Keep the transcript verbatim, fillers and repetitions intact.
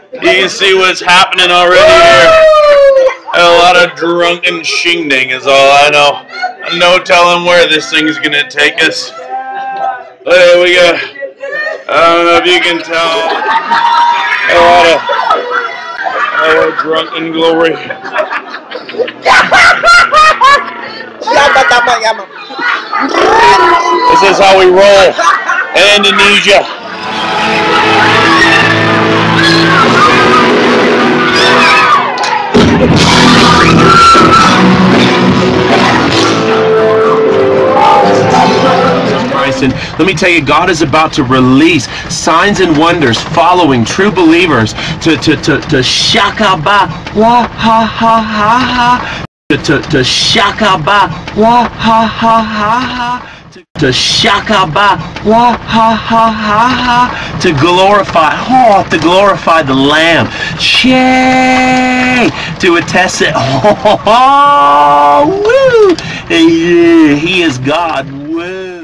You can see what's happening already here. A lot of drunken shingding is all I know. No telling where this thing is going to take us. There we go. I don't know if you can tell. A lot of, a lot of drunken glory. This is how we roll in Indonesia. And let me tell you, God is about to release signs and wonders following true believers to to to to shakaba wa ha ha ha ha to to to shakaba wa ha ha ha ha to shakaba wa ha ha ha ha to glorify oh to glorify the Lamb, Shay, to attest it. Oh, oh, woo! He, he is God. Woo!